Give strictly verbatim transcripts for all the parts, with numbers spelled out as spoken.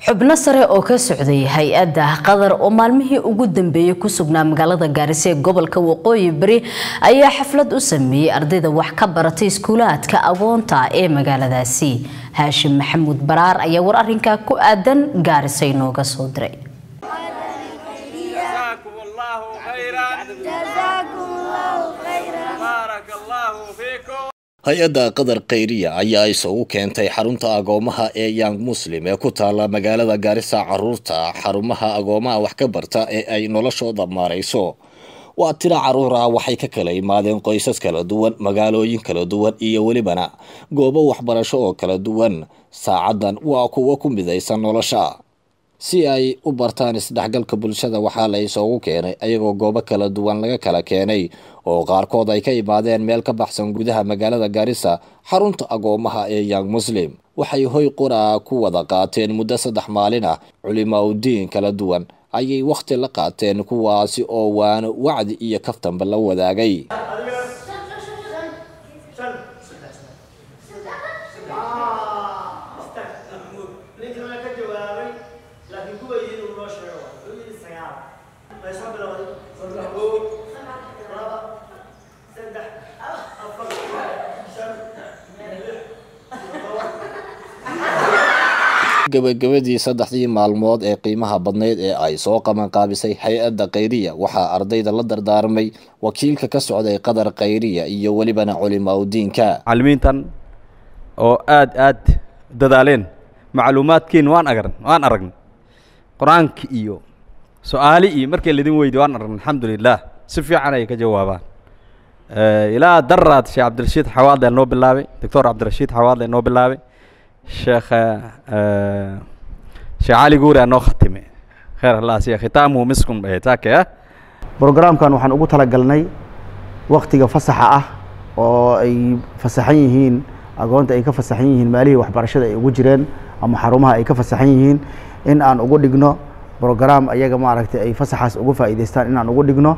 xubno sare oo ka socday hay-adda Qatar oo maalmihii ugu dambeeyay ku sugnaa magaalada Gaarisa ee gobolka Waqooyi Bari ayaa xaflad u sameeyay ardayda wax ka baratay iskuulaadka agoonta ee magaaladaasi. Haashim Maxamuud Baraar ayaa war arrinka ku aadan Gaarisa inooga soo diray. hay-adda Qatar Khayriya ayaa isugu keentay xarunta agoomaha ee Young Muslim ee ku taala magaalada Gaarisa caruurta xarumaha agoomaha wax ka barta ee ay noloshooda maareyso. waa tira caruur ah waxay ka kala yimaadeen qoysas kala duwan, magaalooyin kala duwan iyo walibana goobo waxbarasho oo kala duwan. saacadan waa kuwa ku midaysan nolosha si ay u bartaan isdhexgalka bulshada. waxaa la isugu keenay ayagoo goobo kala duwan laga kala keenay oo qaarkood ay ka imaadeen meel ka baxsan gudaha magaalada Gaarisa. xarunta agoomaha ee Young Muslim waxay hoy qura ku wada qaateen muddo saddex maalin ah. culimaa u diin kala duwan ayay waqti la qaateen kuwaasi oo waan wacdi iyo kaftanba la wadaagay. gabagabadii saddexdii maalmood ee qiimaha badneed ee ay soo qaban qaabisay hay-adda Khayriya waxaa ardayda la dardaarmay wakiilka ka socday Qatar Khayriya iyo walibana culimaa u diinka. macallimiintan oo aad aad dadaaleen macluumaadkiin waan aragn waan aragnay quraanka iyo su'aali iyo markii la idin weydiiyay waan aragnay alxamdulillah si fiican ay ka jawaabaan. ilaa daraad Sheekh Cabdirashiid Xawaadle noo bilaabay Dr. Cabdirashiid Xawaadle noo bilaabay شيخ شيخ علي قوري أنو ختمي خير الله سيا ختامه مسكم بيتاك يا برنامج كان وحن أقول تلقلني وقت فسحة أه أي فسحيين أقول أي كفسحيين مالي وحبرشة أي وجرين أما حرمها أي كفسحيين إن أنا أقول لجنو برنامج أي جماعة أي فسحة أقول فايدستان إن أنا أقول لجنو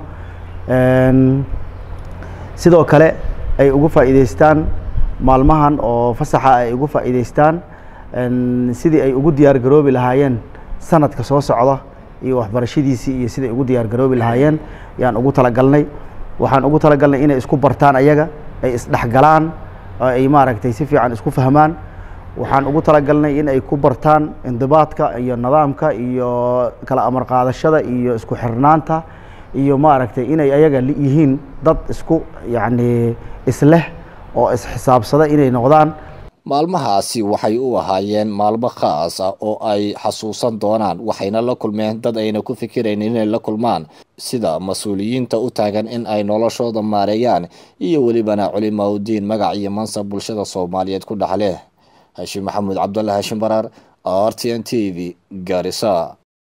سيدو كله أي أقول فايدستان maalmahan oo fasaxa ay ugu faa'iideystaan sidii ay ugu diyaar garoobi lahaayeen sanadka soo socda iyo waxbarashadiisii iyo sidii ugu diyaar garoobi lahaayeen yaan ugu talagalnay. waxaan ugu talagalnay inay isku bartaan ayaga, ay isdhexgalaan, ay maaragtay si fiican isku fahmaan. waxaan ugu talagalnay in ay ku bartaan indibaadka iyo nidaamka iyo kala amar qaadashada iyo isku xirnaanta iyo maaragtay inay ayaga yihiin dad isku yacni isleh oo is xisaabsada inay noqdaan. maalmahaasi waxay u ahaayeen maalmo khaas ah oo ay xasuusan doonaan, waxayna la kulmeen dad ayna ku fikireen inay la kulmaan sida mas'uuliyiinta u taagan in ay noloshooda maareeyaan iyo walibana culimaa u diin magac iyo mansab bulshada Soomaaliyeed ku dhaxleh. Haashim Maxamuud Cabdullaahi Haashim Baraar, R T N T V, Gaarisa.